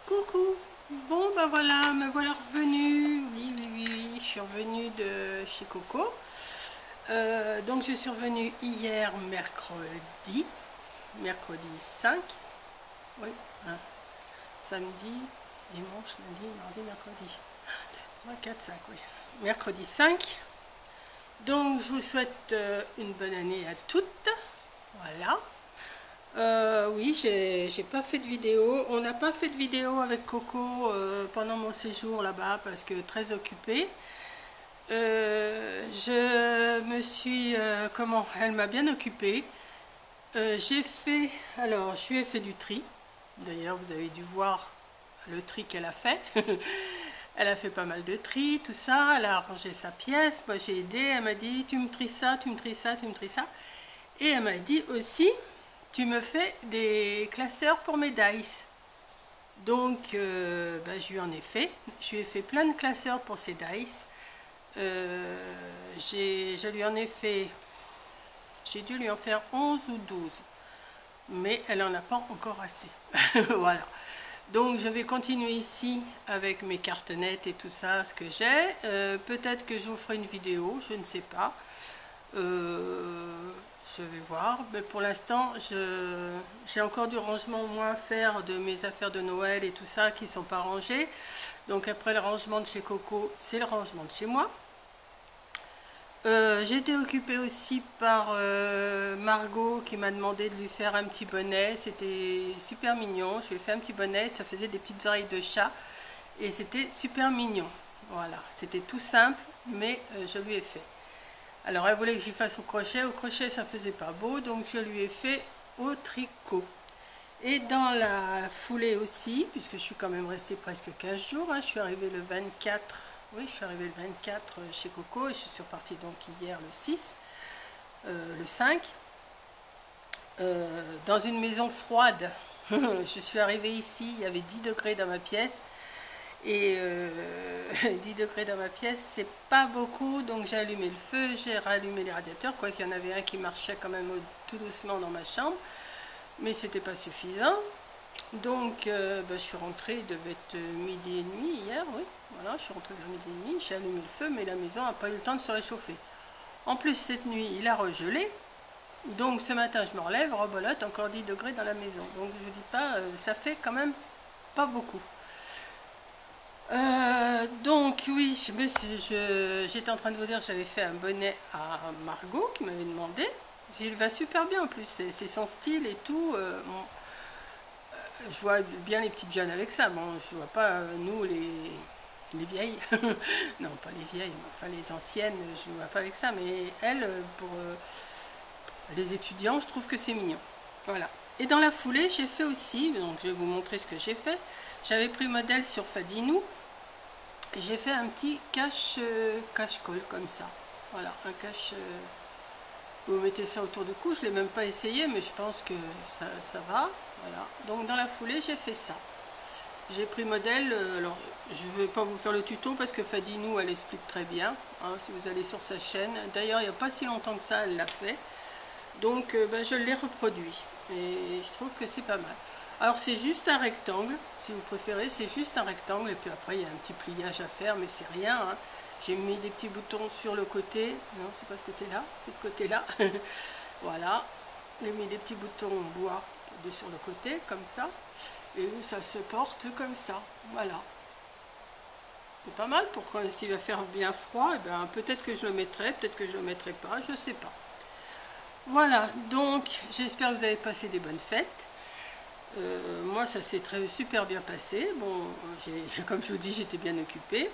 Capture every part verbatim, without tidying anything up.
Coucou. Bon ben voilà, me voilà revenue. Oui, oui, oui, oui, je suis revenue de chez Coco. Euh, donc je suis revenue hier mercredi, mercredi cinq. Oui, hein, samedi, dimanche, lundi, mardi, mercredi. un, deux, trois, quatre, cinq, oui. Mercredi cinq. Donc je vous souhaite euh, une bonne année à toutes. Voilà. Euh, oui, j'ai j'ai pas fait de vidéo. On n'a pas fait de vidéo avec Coco euh, pendant mon séjour là-bas parce que très occupée. Euh, je me suis... euh, comment? Elle m'a bien occupée. Euh, j'ai fait... Alors, je lui ai fait du tri. D'ailleurs, vous avez dû voir le tri qu'elle a fait. Elle a fait pas mal de tri, tout ça. Elle a rangé sa pièce. Moi, j'ai aidé. Elle m'a dit, tu me tries ça, tu me tries ça, tu me tries ça. Et elle m'a dit aussi... Tu me fais des classeurs pour mes dice. Donc, euh, ben, je lui en ai fait. Je lui ai fait plein de classeurs pour ses dice. Euh, je lui en ai fait... J'ai dû lui en faire onze ou douze. Mais elle n'en a pas encore assez. Voilà. Donc, je vais continuer ici avec mes cartes nettes et tout ça, ce que j'ai. Euh, Peut-être que je vous ferai une vidéo, je ne sais pas. Euh... Je vais voir, mais pour l'instant, j'ai encore du rangement moins à faire de mes affaires de Noël et tout ça qui ne sont pas rangées. Donc après le rangement de chez Coco, c'est le rangement de chez moi. Euh, j'ai été occupée aussi par euh, Margot qui m'a demandé de lui faire un petit bonnet. C'était super mignon. Je lui ai fait un petit bonnet, ça faisait des petites oreilles de chat et c'était super mignon. Voilà, c'était tout simple, mais euh, je lui ai fait. Alors elle voulait que j'y fasse au crochet, au crochet ça faisait pas beau, donc je lui ai fait au tricot. Et dans la foulée aussi, puisque je suis quand même restée presque quinze jours, hein, je suis arrivée le vingt-quatre, oui je suis arrivée le vingt-quatre chez Coco et je suis repartie donc hier le six, euh, le cinq, euh, dans une maison froide. Je suis arrivée ici, il y avait dix degrés dans ma pièce. Et euh, dix degrés dans ma pièce, c'est pas beaucoup, donc j'ai allumé le feu, j'ai rallumé les radiateurs, quoi qu'il y en avait un qui marchait quand même tout doucement dans ma chambre, mais c'était pas suffisant. Donc euh, bah, je suis rentrée, il devait être midi et demi hier, oui, voilà, je suis rentrée vers midi et demi, j'ai allumé le feu, mais la maison n'a pas eu le temps de se réchauffer. En plus, cette nuit, il a regelé, donc ce matin, je me relève, rebolote, encore dix degrés dans la maison. Donc je dis pas, euh, ça fait quand même pas beaucoup. Euh, donc oui, je me suis, je, j'étais en train de vous dire que j'avais fait un bonnet à Margot qui m'avait demandé. Il va super bien en plus, c'est son style et tout. Euh, bon, euh, je vois bien les petites jeunes avec ça. Bon, je vois pas euh, nous les, les vieilles. Non, pas les vieilles, mais enfin les anciennes, je ne vois pas avec ça. Mais elle, pour euh, les étudiants, je trouve que c'est mignon. Voilà. Et dans la foulée, j'ai fait aussi, donc je vais vous montrer ce que j'ai fait. J'avais pris modèle sur Fadinou. J'ai fait un petit cache euh, cache-colle comme ça. Voilà, un cache. Euh, vous mettez ça autour du cou. Je ne l'ai même pas essayé, mais je pense que ça, ça va. Voilà. Donc dans la foulée, j'ai fait ça. J'ai pris modèle. Euh, alors, je ne vais pas vous faire le tuto parce que Fadinou, elle explique très bien. Hein, si vous allez sur sa chaîne. D'ailleurs, il n'y a pas si longtemps que ça, elle l'a fait. Donc, euh, ben, je l'ai reproduit. Et je trouve que c'est pas mal. Alors c'est juste un rectangle, si vous préférez, c'est juste un rectangle, et puis après il y a un petit pliage à faire, mais c'est rien. Hein. J'ai mis des petits boutons sur le côté, non c'est pas ce côté-là, c'est ce côté-là. Voilà, j'ai mis des petits boutons en bois sur le côté, comme ça, et ça se porte comme ça, voilà. C'est pas mal, pour quand il va faire bien froid, et ben, peut-être que je le mettrai, peut-être que je le mettrai pas, je sais pas. Voilà, donc j'espère que vous avez passé des bonnes fêtes. Euh, moi ça s'est très super bien passé. Bon, comme je vous dis, j'étais bien occupée.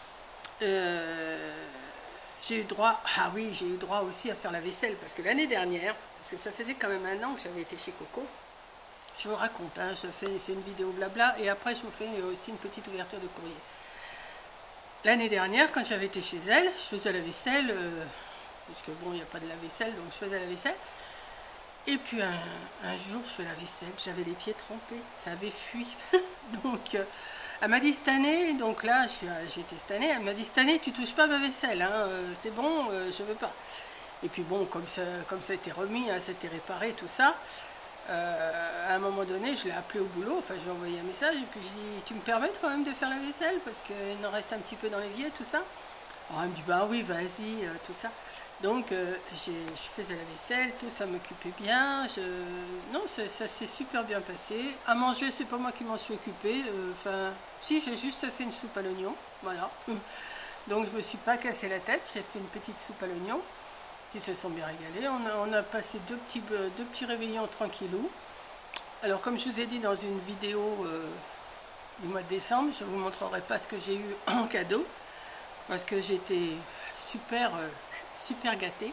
Euh, j'ai eu droit, ah oui, j'ai eu droit aussi à faire la vaisselle parce que l'année dernière, parce que ça faisait quand même un an que j'avais été chez Coco. Je vous raconte, hein, je fais, c'est une vidéo blabla et après je vous fais aussi une petite ouverture de courrier. L'année dernière, quand j'avais été chez elle, je faisais la vaisselle, euh, parce que bon, il n'y a pas de la vaisselle, donc je faisais la vaisselle. Et puis un, un jour, je fais la vaisselle, j'avais les pieds trempés, ça avait fui. Donc, euh, elle m'a dit cette année, donc là, j'étais cette année, elle m'a dit cette année, tu touches pas ma vaisselle, hein, euh, c'est bon, euh, je veux pas. Et puis bon, comme ça, comme ça a été remis, hein, ça a été réparé, tout ça, euh, à un moment donné, je l'ai appelé au boulot, enfin je lui ai envoyé un message, et puis je dis, tu me permets quand même de faire la vaisselle, parce qu'il en reste un petit peu dans l'évier, tout ça. Alors elle me dit, bah oui, vas-y, euh, tout ça. Donc euh, je faisais la vaisselle, tout ça m'occupait bien. Je... Non, ça s'est super bien passé. À manger, c'est pas moi qui m'en suis occupée. Enfin, euh, si, j'ai juste fait une soupe à l'oignon, voilà. Donc je me suis pas cassé la tête, j'ai fait une petite soupe à l'oignon, qui se sont bien régalés. On a, on a passé deux petits, deux petits réveillons tranquillou. Alors comme je vous ai dit dans une vidéo euh, du mois de décembre, je ne vous montrerai pas ce que j'ai eu en cadeau, parce que j'étais super... Euh, super gâtée,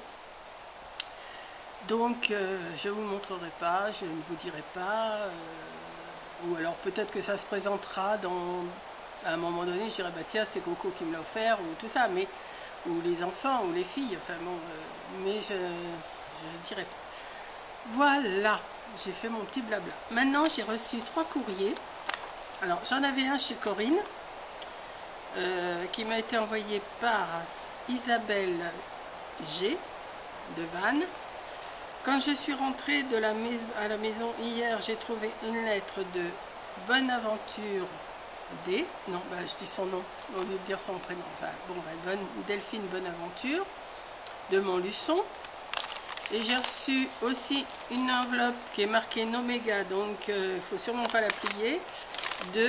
donc euh, je ne vous montrerai pas, je ne vous dirai pas, euh, ou alors peut-être que ça se présentera dans, à un moment donné, je dirais bah tiens c'est Coco qui me l'a offert, ou tout ça, mais ou les enfants, ou les filles, enfin bon, euh, mais je ne dirai pas. Voilà, j'ai fait mon petit blabla. Maintenant j'ai reçu trois courriers. Alors j'en avais un chez Corinne, euh, qui m'a été envoyé par Isabelle G de Vannes. Quand je suis rentrée de la maison, à la maison hier, j'ai trouvé une lettre de Bonaventure D. Non, bah, je dis son nom au lieu de dire son prénom. Enfin, bon, bah, bonne, Delphine Bonaventure de Montluçon. Et j'ai reçu aussi une enveloppe qui est marquée Noméga, donc il euh, ne faut sûrement pas la plier, de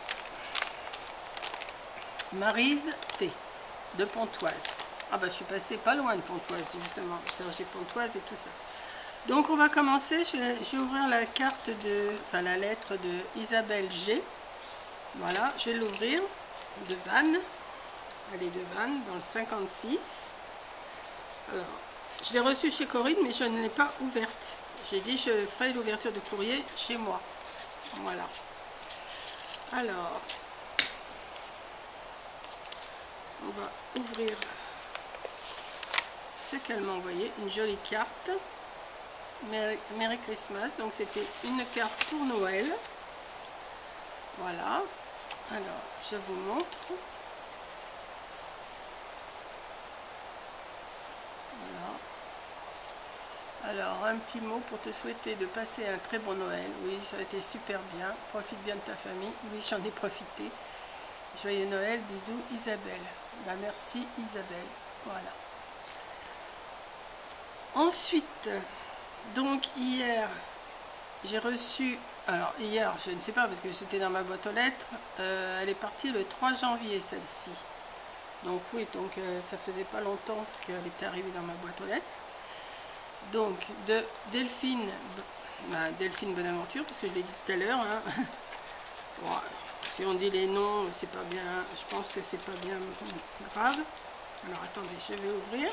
Maryse T de Pontoise. Ah bah je suis passée pas loin de Pontoise justement, Sergi Pontoise et tout ça. Donc on va commencer, je vais, je vais ouvrir la carte de, enfin la lettre de Isabelle G. Voilà, je vais l'ouvrir, de Vannes. Elle est de Vannes, dans le cinquante-six. Alors, je l'ai reçue chez Corinne, mais je ne l'ai pas ouverte. J'ai dit je ferai l'ouverture de courrier chez moi. Voilà. Alors, on va ouvrir ce qu'elle m'a envoyé, une jolie carte. Merry, Merry Christmas, donc c'était une carte pour Noël. Voilà. Alors, je vous montre. Voilà. Alors, un petit mot pour te souhaiter de passer un très bon Noël. Oui, ça a été super bien. Profite bien de ta famille. Oui, j'en ai profité. Joyeux Noël, bisous Isabelle. Bah, merci Isabelle. Voilà. Ensuite, donc hier, j'ai reçu, alors hier, je ne sais pas parce que c'était dans ma boîte aux lettres, euh, elle est partie le trois janvier celle-ci. Donc oui, donc euh, ça faisait pas longtemps qu'elle était arrivée dans ma boîte aux lettres. Donc de Delphine, bah, Delphine Bonaventure, parce que je l'ai dit tout à l'heure. Hein. Bon, si on dit les noms, c'est pas bien, je pense que c'est pas bien grave. Alors attendez, je vais ouvrir.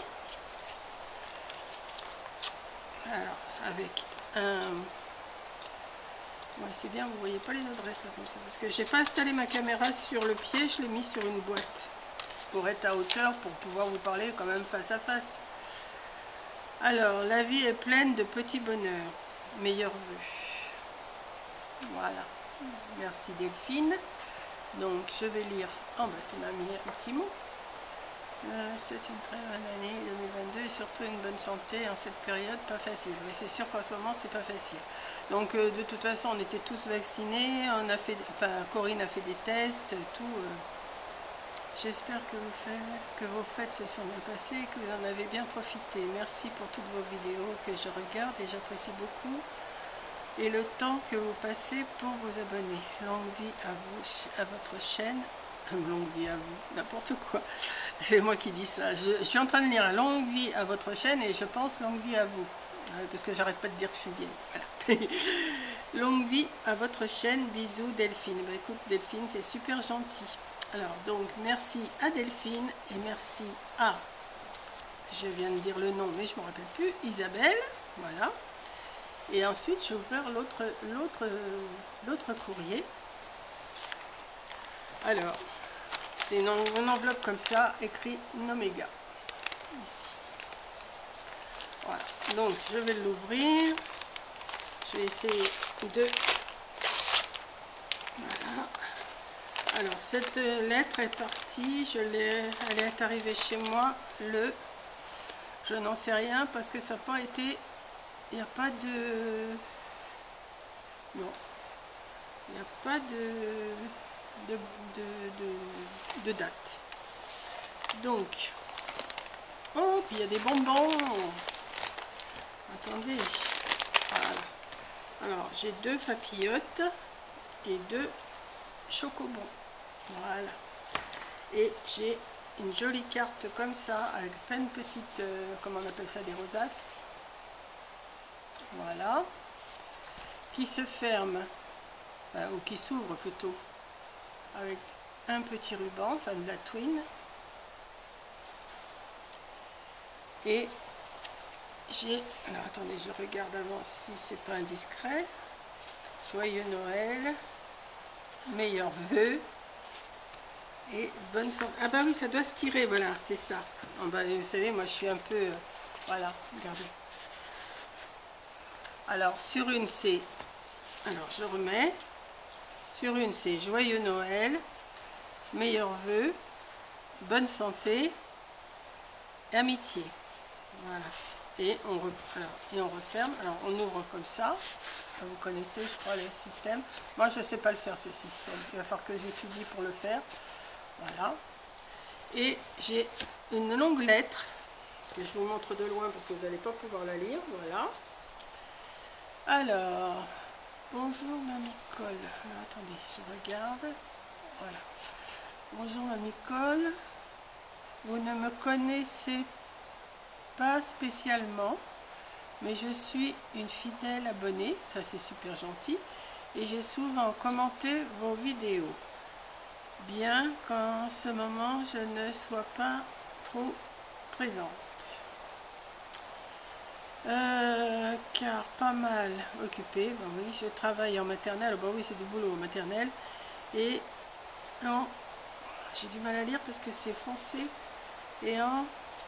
Alors, avec un... Ouais, c'est bien, vous voyez pas les adresses là comme ça. Parce que j'ai pas installé ma caméra sur le pied, je l'ai mis sur une boîte. Pour être à hauteur, pour pouvoir vous parler quand même face à face. Alors, la vie est pleine de petits bonheurs. Meilleurs vœux. Voilà. Merci Delphine. Donc, je vais lire... Oh, bah, tu m'as mis un petit mot. Euh, c'est une très bonne année deux mille vingt-deux et surtout une bonne santé en cette période pas facile. Mais c'est sûr qu'en ce moment c'est pas facile. Donc euh, de toute façon on était tous vaccinés, on a fait, enfin Corinne a fait des tests, tout. Euh, J'espère que, que vos fêtes se sont bien passées et que vous en avez bien profité. Merci pour toutes vos vidéos que je regarde et j'apprécie beaucoup. Et le temps que vous passez pour vous abonner. Longue vie à vous, à votre chaîne. Longue vie à vous, n'importe quoi. C'est moi qui dis ça. Je, je suis en train de lire longue vie à votre chaîne et je pense longue vie à vous. Parce que j'arrête pas de dire que je suis vieille. Voilà. Longue vie à votre chaîne. Bisous Delphine. Bah, écoute Delphine, c'est super gentil. Alors donc merci à Delphine et merci à, je viens de dire le nom mais je ne me rappelle plus, Isabelle. Voilà. Et ensuite je vais ouvrir l'autre l'autre l'autre courrier. Alors, c'est une, une enveloppe comme ça, écrit Noméga. Ici. Voilà. Donc, je vais l'ouvrir. Je vais essayer de... Voilà. Alors, cette lettre est partie. Je l'ai, elle est arrivée chez moi le... Je n'en sais rien parce que ça n'a pas été... Il n'y a pas de... Non, il n'y a pas de, de, de, de, de date. Donc, oh, puis il y a des bonbons. Attendez. Voilà. Alors, j'ai deux papillotes et deux chocobons. Voilà. Et j'ai une jolie carte comme ça, avec plein de petites, euh, comment on appelle ça, des rosaces. Voilà. Qui se ferme, euh, ou qui s'ouvre plutôt, avec un petit ruban, enfin de la twine. Et j'ai, alors attendez, je regarde avant si c'est pas indiscret. Joyeux Noël, meilleurs vœux et bonne santé. Ah bah oui, ça doit se tirer, voilà, c'est ça. Ah bah, vous savez, moi je suis un peu, euh, voilà, regardez. Alors sur une c'est, alors je remets, sur une c'est Joyeux Noël, meilleurs vœux, bonne santé, amitié. Voilà. Et on, re, alors, et on referme. Alors on ouvre comme ça. Vous connaissez, je crois, le système. Moi, je ne sais pas le faire, ce système. Il va falloir que j'étudie pour le faire. Voilà. Et j'ai une longue lettre que je vous montre de loin parce que vous n'allez pas pouvoir la lire. Voilà. Alors, bonjour Mamie Colle. Alors, attendez, je regarde. Voilà. Bonjour Mamie Colle. Vous ne me connaissez pas spécialement, mais je suis une fidèle abonnée, ça c'est super gentil, et j'ai souvent commenté vos vidéos, bien qu'en ce moment je ne sois pas trop présente, euh, car pas mal occupée. Ben oui, je travaille en maternelle, ben oui c'est du boulot en maternelle, et en, j'ai du mal à lire parce que c'est foncé, et en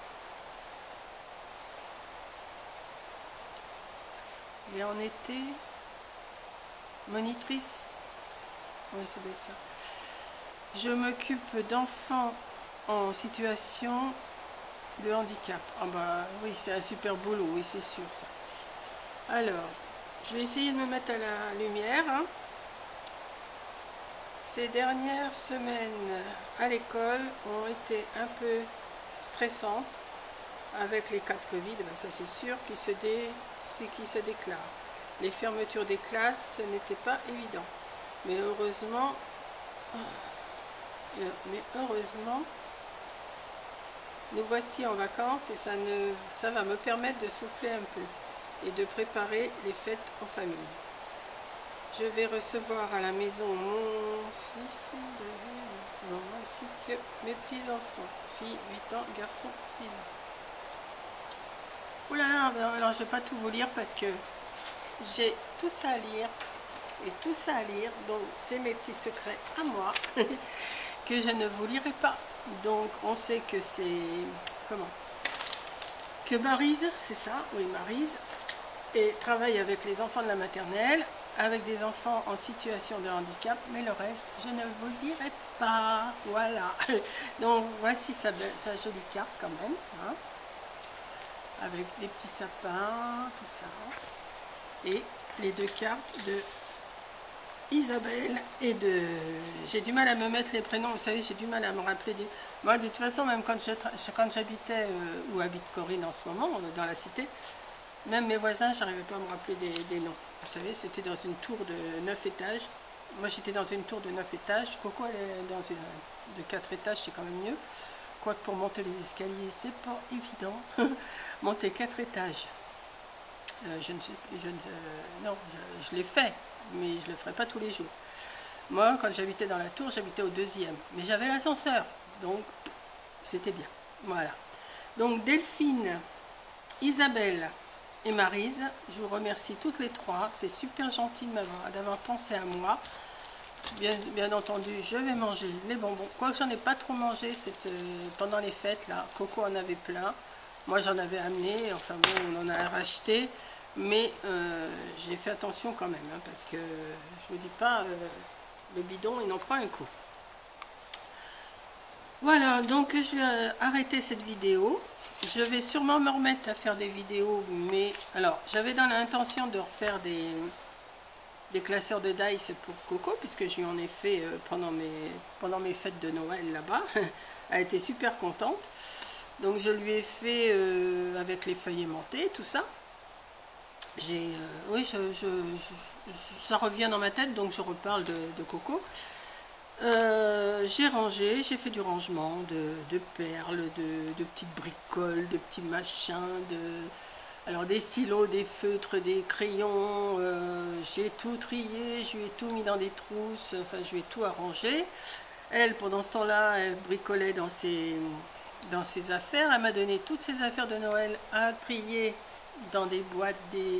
et en été monitrice, oui c'est bien ça. Je m'occupe d'enfants en situation de handicap. Ah bah oui, c'est un super boulot, oui c'est sûr ça. Alors, je vais essayer de me mettre à la lumière. Hein. Ces dernières semaines à l'école ont été un peu stressantes avec les cas de Covid, ben ça c'est sûr, qui se dé... c'est qui se déclare. Les fermetures des classes, ce n'était pas évident. Mais heureusement, mais heureusement, nous voici en vacances et ça, ne, ça va me permettre de souffler un peu et de préparer les fêtes en famille. Je vais recevoir à la maison mon fils, ainsi que mes petits-enfants, fille huit ans, garçon six ans. Ouh là là, alors je ne vais pas tout vous lire parce que j'ai tout ça à lire et tout ça à lire, donc c'est mes petits secrets à moi que je ne vous lirai pas. Donc on sait que c'est, comment, que Maryse, c'est ça, oui Maryse, et travaille avec les enfants de la maternelle, avec des enfants en situation de handicap, mais le reste, je ne vous le dirai pas, voilà. Donc voici sa, sa jolie carte quand même, hein, avec des petits sapins, tout ça, et les deux cartes de Isabelle et de... J'ai du mal à me mettre les prénoms, vous savez, j'ai du mal à me rappeler des... Moi, de toute façon, même quand j'habitais, euh, où habite Corinne en ce moment, dans la cité, même mes voisins, j'arrivais pas à me rappeler des, des noms. Vous savez, c'était dans une tour de neuf étages. Moi, j'étais dans une tour de neuf étages. Coco, elle est dans une de quatre étages, c'est quand même mieux. Quoique pour monter les escaliers, c'est pas évident. Monter quatre étages. Euh, je ne sais je ne, euh, non, je, je l'ai fait, mais je le ferai pas tous les jours. Moi, quand j'habitais dans la tour, j'habitais au deuxième. Mais j'avais l'ascenseur, donc c'était bien. Voilà. Donc Delphine, Isabelle et Maryse, je vous remercie toutes les trois. C'est super gentil de m'avoir d'avoir pensé à moi. Bien, bien entendu, je vais manger les bonbons. Quoique j'en ai pas trop mangé cette, euh, pendant les fêtes, là. Coco en avait plein. Moi, j'en avais amené. Enfin bon, on en a racheté. Mais euh, j'ai fait attention quand même, hein, parce que je vous dis pas, euh, le bidon, il en prend un coup. Voilà, donc je vais arrêter cette vidéo. Je vais sûrement me remettre à faire des vidéos, mais alors, j'avais dans l'intention de refaire des... des classeurs de dice pour Coco, puisque je lui en ai fait euh, pendant, mes, pendant mes fêtes de Noël là-bas. Elle était super contente. Donc je lui ai fait euh, avec les feuilles aimantées, tout ça. J'ai, euh, oui, je, je, je, ça revient dans ma tête, donc je reparle de, de Coco. Euh, j'ai rangé, j'ai fait du rangement de, de perles, de, de petites bricoles, de petits machins, de, alors des stylos, des feutres, des crayons. Euh, j'ai tout trié, je lui ai tout mis dans des trousses, enfin je lui ai tout arrangé. Elle, pendant ce temps-là, elle bricolait dans ses, dans ses affaires. Elle m'a donné toutes ses affaires de Noël à trier dans des boîtes, des...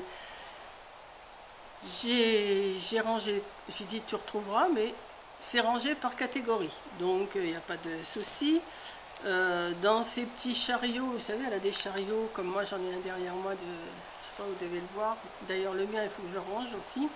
J'ai rangé, j'ai dit tu retrouveras, mais c'est rangé par catégorie, donc il n'y a pas de souci. Euh, dans ces petits chariots, vous savez, elle a des chariots, comme moi j'en ai un derrière moi, de, je sais pas, vous devez le voir. D'ailleurs le mien, il faut que je le range aussi.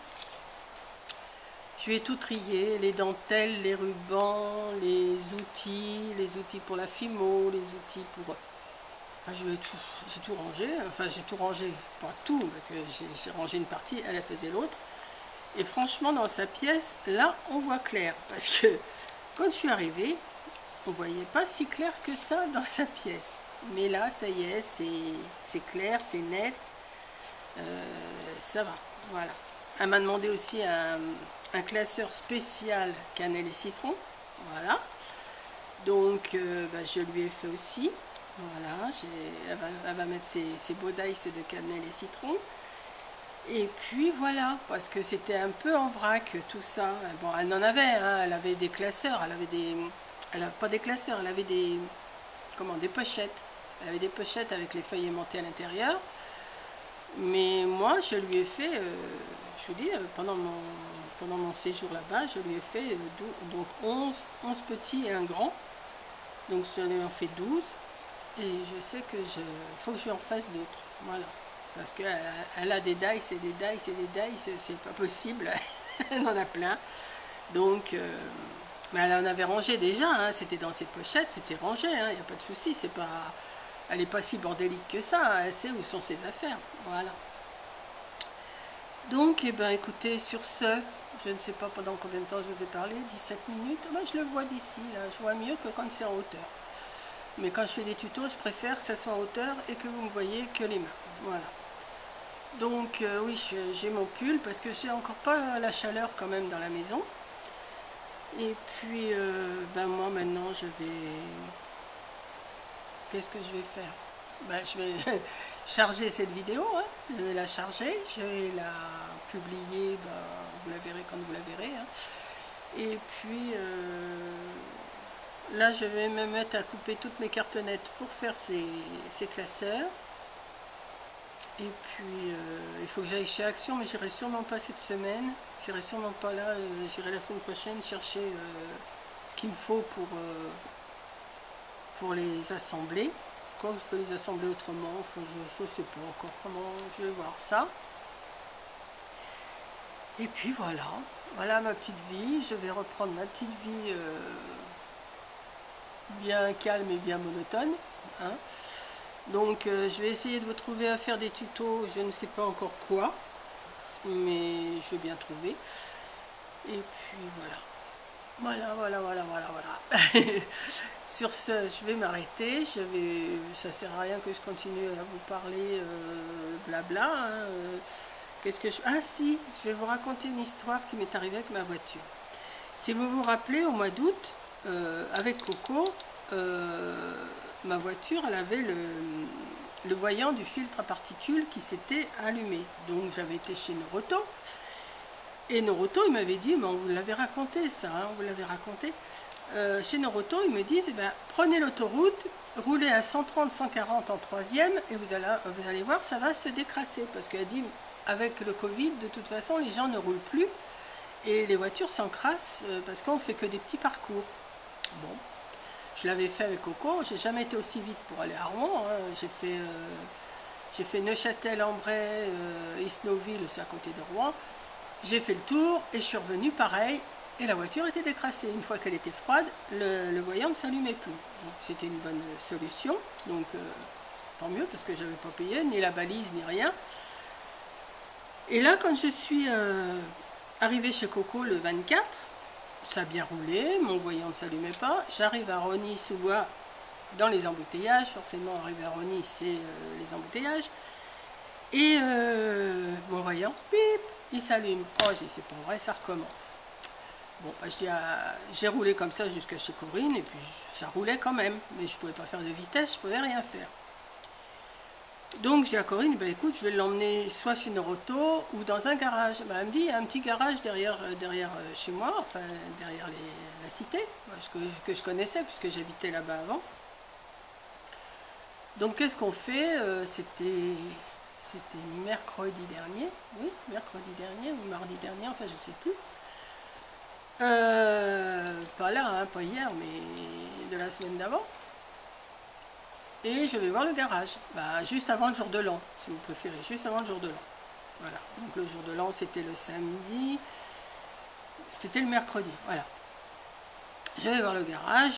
Je vais tout trier, les dentelles, les rubans, les outils, les outils pour la fimo, les outils pour... Enfin, je vais tout, j'ai tout rangé, enfin j'ai tout rangé, pas tout, parce que j'ai rangé une partie, elle, elle faisait l'autre. Et franchement, dans sa pièce, là, on voit clair, parce que quand je suis arrivée, on ne voyait pas si clair que ça dans sa pièce. Mais là, ça y est, c'est clair, c'est net, euh, ça va, voilà. Elle m'a demandé aussi un... un classeur spécial cannelle et citron, voilà, donc euh, bah, je lui ai fait aussi, voilà, elle va, elle va mettre ses, ses beaux dice de cannelle et citron, et puis voilà, parce que c'était un peu en vrac tout ça. Bon, elle en avait, hein, elle avait des classeurs, elle avait des, elle a pas des classeurs, elle avait des, comment, des pochettes, elle avait des pochettes avec les feuilles aimantées à l'intérieur, mais moi je lui ai fait, euh, je vous dis, pendant mon Pendant mon séjour là-bas, je lui ai fait donc onze, onze petits et un grand. Donc je lui en fait douze. Et je sais que je faut que je lui en fasse d'autres. Voilà. Parce qu'elle a, elle a des dice et des dice et des dice, c'est pas possible. Elle en a plein. Donc, euh, mais elle en avait rangé déjà. Hein. C'était dans ses pochettes, c'était rangé. Il hein, n'y a pas de souci. C'est pas, elle n'est pas si bordélique que ça. Elle sait où sont ses affaires. Voilà. Donc, eh ben, écoutez, sur ce, je ne sais pas pendant combien de temps je vous ai parlé, dix-sept minutes. Ben, je le vois d'ici, là. Je vois mieux que quand c'est en hauteur. Mais quand je fais des tutos, je préfère que ça soit en hauteur et que vous me voyez que les mains. Voilà. Donc, euh, oui, j'ai mon pull parce que j'ai encore pas la chaleur quand même dans la maison. Et puis, euh, ben moi, maintenant, je vais... Qu'est-ce que je vais faire? Ben, je vais charger cette vidéo, hein. Je vais la charger, je vais la publier, ben, vous la verrez quand vous la verrez. Hein. Et puis, euh, là, je vais me mettre à couper toutes mes cartonnettes pour faire ces, ces classeurs. Et puis, euh, il faut que j'aille chez Action, mais j'irai sûrement pas cette semaine. J'irai sûrement pas là, euh, j'irai la semaine prochaine chercher euh, ce qu'il me faut pour, euh, pour les assembler. Quand je peux les assembler autrement, enfin, je ne sais pas encore comment, je vais voir ça. Et puis voilà, voilà ma petite vie, je vais reprendre ma petite vie euh, bien calme et bien monotone. Hein. Donc euh, je vais essayer de vous trouver à faire des tutos, je ne sais pas encore quoi, mais je vais bien trouver. Et puis voilà. Voilà, voilà, voilà, voilà, voilà. Sur ce, je vais m'arrêter. Je vais, ça sert à rien que je continue à vous parler euh, blabla. Hein, euh, Qu'est-ce que je... Ah si, je vais vous raconter une histoire qui m'est arrivée avec ma voiture. Si vous vous rappelez, au mois d'août, euh, avec Coco, euh, ma voiture, elle avait le, le voyant du filtre à particules qui s'était allumé. Donc j'avais été chez Noroto. Et Noroto, il m'avait dit, ben, vous l'avez raconté ça, hein, vous l'avez raconté. Euh, chez Noroto, ils me disent, eh ben, prenez l'autoroute, roulez à cent trente, cent quarante en troisième, et vous allez, vous allez voir, ça va se décrasser. Parce qu'elle dit, avec le Covid, de toute façon, les gens ne roulent plus, et les voitures s'encrassent, euh, parce qu'on ne fait que des petits parcours. Bon, je l'avais fait avec Coco, j'ai jamais été aussi vite pour aller à Rouen, hein. J'ai fait, euh, j'ai fait Neuchâtel, Ambray, euh, Isnoville, c'est à côté de Rouen. J'ai fait le tour et je suis revenue pareil et la voiture était décrassée. Une fois qu'elle était froide, le, le voyant ne s'allumait plus. Donc c'était une bonne solution. Donc euh, tant mieux parce que je n'avais pas payé ni la balise ni rien. Et là quand je suis euh, Arrivé chez Coco le vingt-quatre, ça a bien roulé, mon voyant ne s'allumait pas. J'arrive à Rosny-sous-Bois dans les embouteillages, forcément arrivé à Rosny, c'est euh, les embouteillages. Et euh, mon voyant, bip, il s'allume. Oh, j'ai dit, c'est pas vrai, ça recommence. Bon, bah, j'ai roulé comme ça jusqu'à chez Corinne, et puis ça roulait quand même, mais je pouvais pas faire de vitesse, je pouvais rien faire. Donc j'ai dit à Corinne, bah, écoute, je vais l'emmener soit chez Noroto ou dans un garage. Bah, elle me dit, il y a un petit garage derrière, derrière chez moi, enfin derrière les, la cité, que, que je connaissais puisque j'habitais là-bas avant. Donc qu'est-ce qu'on fait? euh, C'était c'était mercredi dernier, oui, mercredi dernier ou mardi dernier, enfin je sais plus. Euh, pas là, hein, pas hier, mais de la semaine d'avant. Et je vais voir le garage, bah, juste avant le jour de l'an, si vous préférez, juste avant le jour de l'an. Voilà, donc le jour de l'an c'était le samedi, c'était le mercredi, voilà. Je vais voir le garage,